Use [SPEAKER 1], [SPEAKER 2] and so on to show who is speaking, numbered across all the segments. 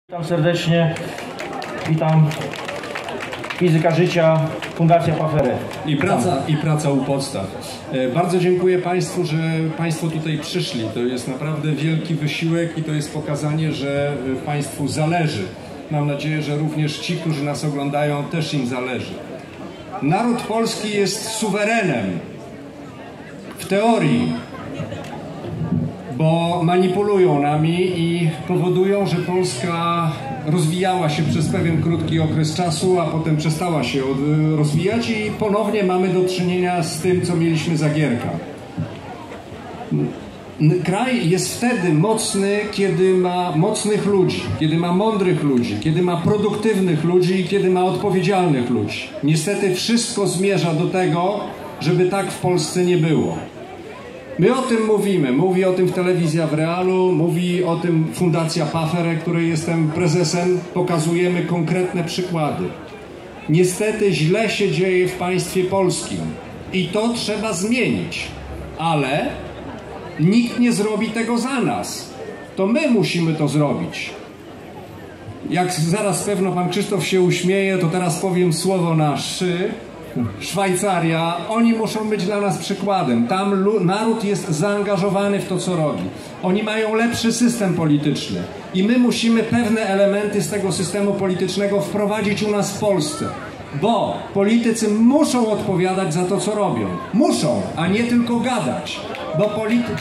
[SPEAKER 1] Witam serdecznie, witam Fizyka Życia, Fundacja Paferę.
[SPEAKER 2] I praca u podstaw. Bardzo dziękuję Państwu, że Państwo tutaj przyszli. To jest naprawdę wielki wysiłek i to jest pokazanie, że Państwu zależy. Mam nadzieję, że również ci, którzy nas oglądają, też im zależy. Naród polski jest suwerenem w teorii, bo manipulują nami i powodują, że Polska rozwijała się przez pewien krótki okres czasu, a potem przestała się rozwijać i ponownie mamy do czynienia z tym, co mieliśmy za Gierka. Kraj jest wtedy mocny, kiedy ma mocnych ludzi, kiedy ma mądrych ludzi, kiedy ma produktywnych ludzi i kiedy ma odpowiedzialnych ludzi. Niestety wszystko zmierza do tego, żeby tak w Polsce nie było. My o tym mówimy, mówi o tym w Telewizja w Realu, mówi o tym Fundacja Paferę, której jestem prezesem, pokazujemy konkretne przykłady. Niestety źle się dzieje w państwie polskim i to trzeba zmienić, ale nikt nie zrobi tego za nas. To my musimy to zrobić. Jak zaraz pewno pan Krzysztof się uśmieje, to teraz powiem słowo na szy. Szwajcaria, oni muszą być dla nas przykładem. Tam naród jest zaangażowany w to, co robi. Oni mają lepszy system polityczny i my musimy pewne elementy z tego systemu politycznego wprowadzić u nas w Polsce, bo politycy muszą odpowiadać za to, co robią. Muszą, a nie tylko gadać, bo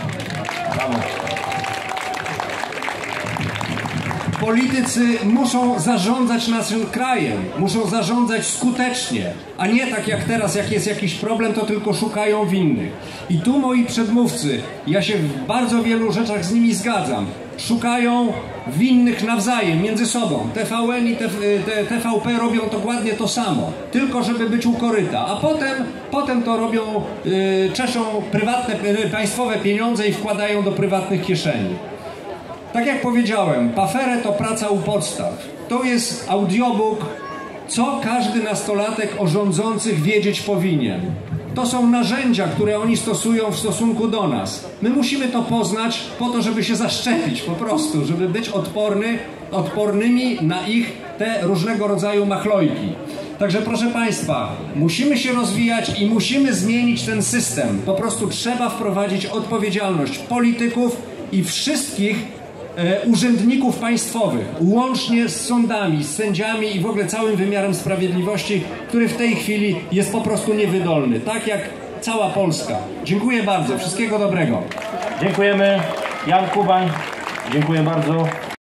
[SPEAKER 2] politycy muszą zarządzać naszym krajem, muszą zarządzać skutecznie, a nie tak jak teraz, jak jest jakiś problem, to tylko szukają winnych. I tu moi przedmówcy, ja się w bardzo wielu rzeczach z nimi zgadzam, szukają winnych nawzajem, między sobą. TVN i TVP robią dokładnie to samo, tylko żeby być u koryta, a potem to robią, czeszą prywatne, państwowe pieniądze i wkładają do prywatnych kieszeni. Tak jak powiedziałem, Paferę to praca u podstaw. To jest audiobook, co każdy nastolatek o rządzących wiedzieć powinien. To są narzędzia, które oni stosują w stosunku do nas. My musimy to poznać po to, żeby się zaszczepić po prostu, żeby być odpornymi na ich te różnego rodzaju machlojki. Także proszę Państwa, musimy się rozwijać i musimy zmienić ten system. Po prostu trzeba wprowadzić odpowiedzialność polityków i wszystkich urzędników państwowych, łącznie z sądami, z sędziami i w ogóle całym wymiarem sprawiedliwości, który w tej chwili jest po prostu niewydolny, tak jak cała Polska. Dziękuję bardzo, wszystkiego dobrego.
[SPEAKER 1] Dziękujemy. Jan Kubań, dziękuję bardzo.